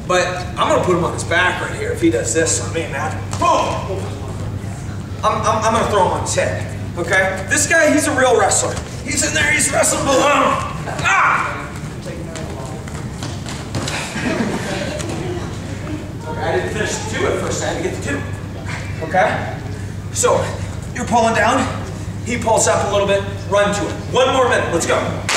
But I'm gonna put him on his back right here if he does this on me, man. Boom! I'm gonna throw him on his head, okay? This guy, he's a real wrestler. He's in there, he's wrestling below. Ah! Okay, I didn't finish the 2 at first, I had to get the 2. Okay? So, you're pulling down, he pulls up a little bit, run to it. 1 more minute, let's go.